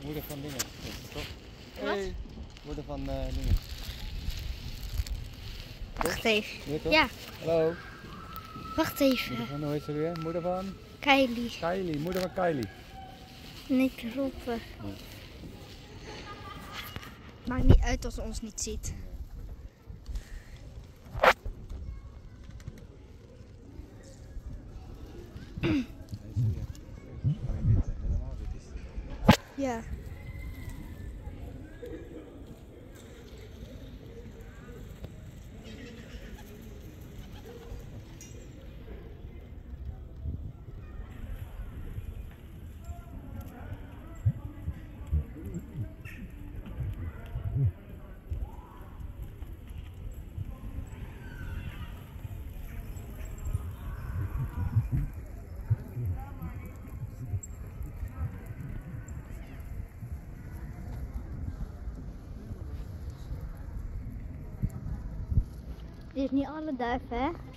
Moeder van dingen, toch? Wat? Hey, moeder van dingen. Wacht even. Ja, toch? Ja, Hallo. wacht Moeder even. van, hoe heet ze weer? Moeder van? Kylie. Kylie, moeder van Kylie. Niet roepen. Maakt niet uit als ze ons niet ziet. Hij is er weer. Mooi wit, helemaal wit is het. Ja. Dit is niet alle duiven, hè?